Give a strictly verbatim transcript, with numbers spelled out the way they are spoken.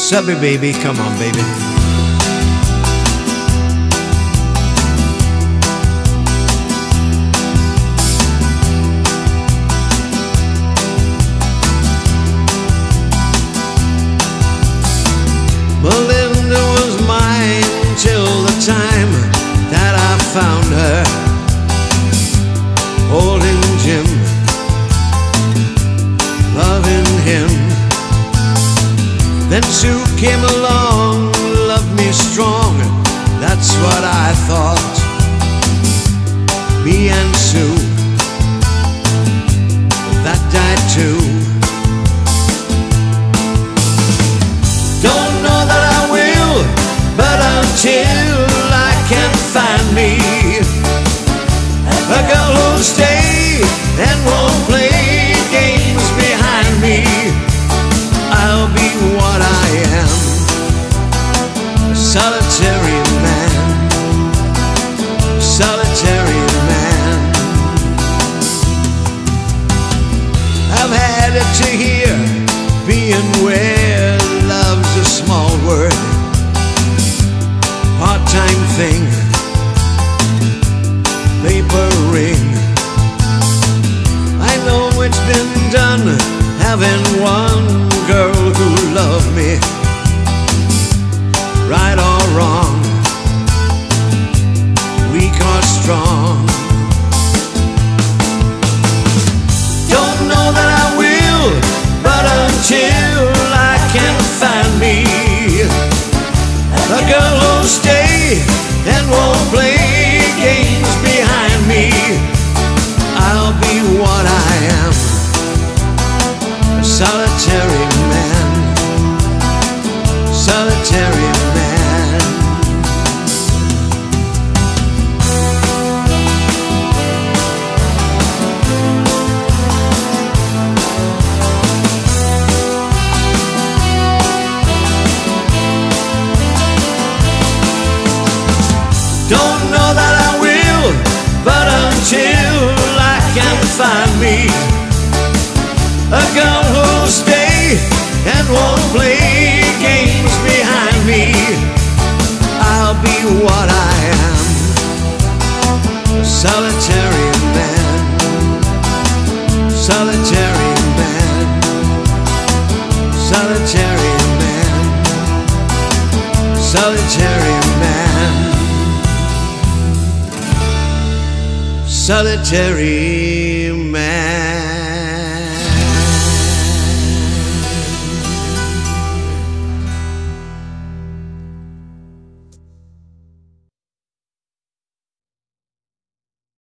Subby baby, come on baby. Melinda was mine till the time that I found her holding Jim, loving him. Then Sue came along, loved me strong, that's what I thought. Me and Sue, that died too. Don't know that I will, but until I can find me a girl who'll stay and won't play games behind me, I'll be what I am, a solitary man, a solitary man. I've had it to hear, being where love's a small word, part-time thing, paper ring. I know it's been done, having one girl who loved me, right or wrong, weak or strong. Don't know that I will, but until I can find me a girl who'll stay and won't play games behind me, I'll be what I am, a solitary man, solitary man. Don't know that I will, but until I can find me a girl who'll stay and won't play games behind me, I'll be what I am, a solitary man, solitary man, solitary man, solitary man, solitary